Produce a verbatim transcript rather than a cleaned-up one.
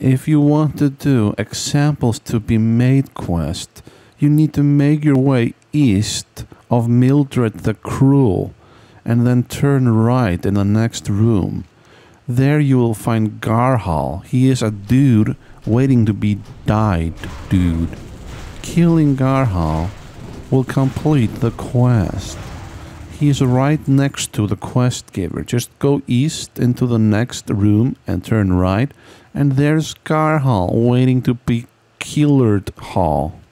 If you want to do examples to be made quest, you need to make your way east of Mildred the Cruel and then turn right in the next room. There you will find Garhal. He is a dude waiting to be died, dude. Killing Garhal will complete the quest. He's right next to the quest giver. Just go east into the next room and turn right, and there's Garhal waiting to be killered Hall.